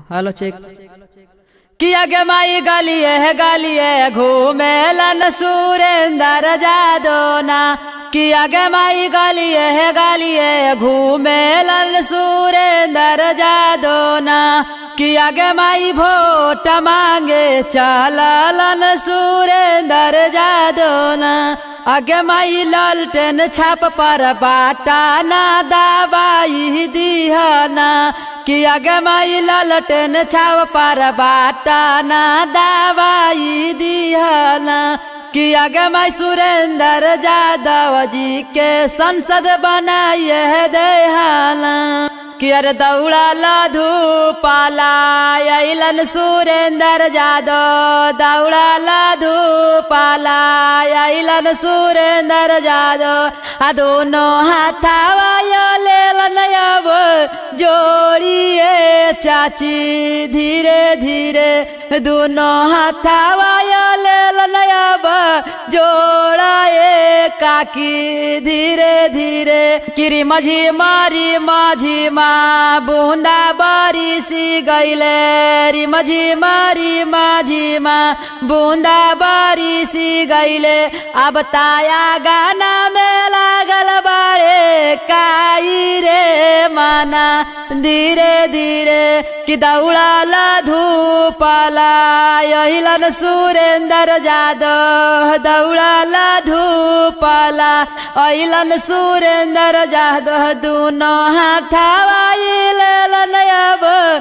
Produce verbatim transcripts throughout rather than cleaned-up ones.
Hello check किया गे माई गालिए है गालिए घूमे लन सुरेंद्र जादव ना किया गे माई गालिए है गालिए घूमे लन सुरेंद्र जादव ना किया गे माई वोट मांगे चलन सुरेंद्र जादव ना आगे माई लालटेन छाप पर बाटा ना दवाई दिहना कि आगे माई लालटेन छाप पर बाटा ना दवाई दिहना कि आगे माई सुरेंद्र जादव जी के संसद बनाइए देहाना कि अरे दौड़ा लाधू पाला अलन सुरेंद्र जादव दौड़ा लाधू पाला अलन सुरेंद्र जादव आ दोनों हाथावा लेलन अब जोड़िए चाची धीरे धीरे दोनों हाथावा लेलन अब जोड़ाए काकी धीरे धीरे किरी मझी मारी माझी माँ बूंदा बारी सी गईले री मझी मारी माझी माँ बूंदा बारी सी गईले अब ताया गाना में लागल बारे काई रे माना धीरे धीरे कि दौड़ा लाधू पाला अहिलन सुरेंद्र जादव दौड़ा लाधू पाला अहिलन सुरेंद्र जादव दोनों हाथावा अब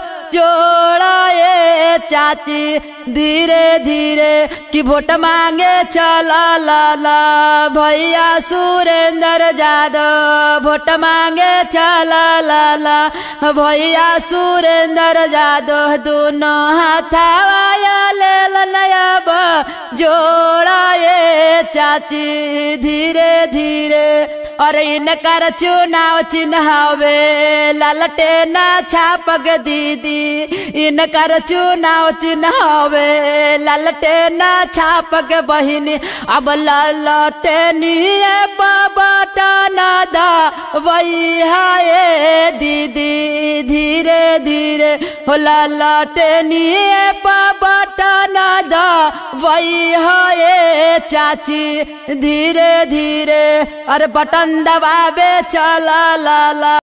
जोड़ाए चाची धीरे धीरे कि वोट मांगे चला ला ला भैया सुरेंद्र जादव वोट मांगे चला ला ला भैया सुरेंद्र जादव दोनों हाथावा लेलन अब जोड़ाए चाची धीरे धीरे और इनकर चुनाव चिन्हावे लालटेन छापक दीदी इनकर चुनाव चिन्हावे लालटेन छापक बहिनी अब लालटेनिए बटना दा वही है दीदी धीरे धीरे हो लालटेनिए बटना दा वही है चाची धीरे धीरे और बटन दबावे चला ला ला।